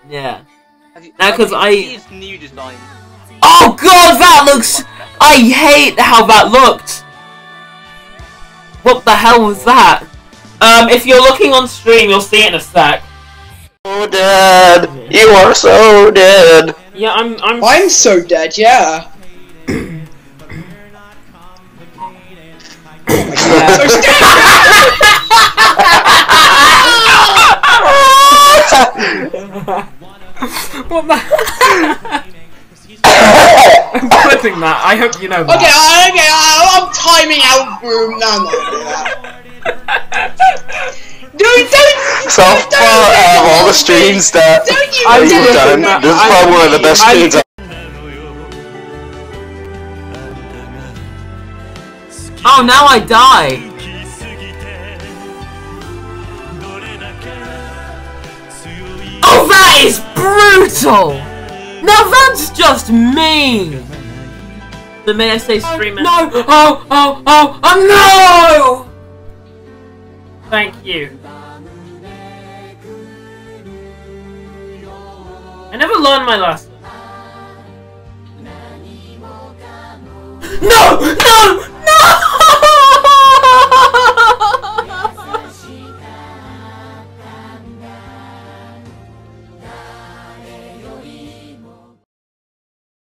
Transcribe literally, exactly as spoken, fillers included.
Yeah. You, Now, because I... It's new design. Oh god, that looks... I hate how that looked! What the hell was that? Um, if you're looking on stream, you'll see it in a sec. So dead! You are so dead! Yeah, I'm... I'm, I'm so dead, yeah. Oh my god, so what the... I'm putting that, I hope you know that. Okay, uh, okay, uh, I'm timing out room. No, I'm not gonna do that. Dude, don't! So far out of all the streams that Don't you that you've dare done, do that. this is probably one of the best I- streams I've Oh, now I die! Oh, that is brutal! Now that's just mean! So may I say streamer? No! Oh, oh, oh, oh, no! Thank you. I never learned my lesson. No! No!